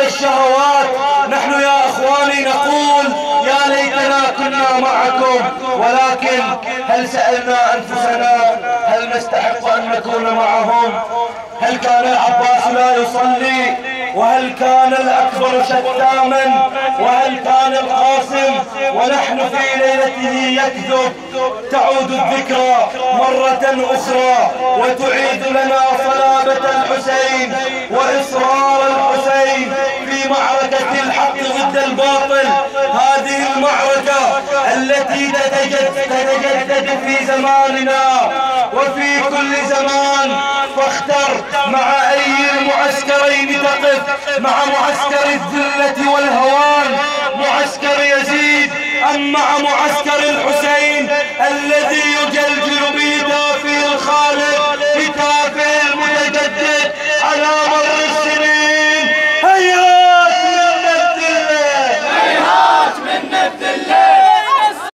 الشهوات. نحن يا أخواني نقول يا ليتنا كنا معكم، ولكن هل سألنا أنفسنا هل نستحق أن نكون معهم؟ هل كان العباس لا يصلي؟ وهل كان الأكبر شتاما؟ وهل كان القاسم ونحن في ليلته يكذب؟ تعود الذكرى مرة أخرى وتعيد لنا صلابة الحسين وإصرار الحسين في معركة الحق ضد الباطل. هذه المعركة التي تتجدد في زماننا وفي كل زمان، فاختر مع أي المعسكرين تقف، مع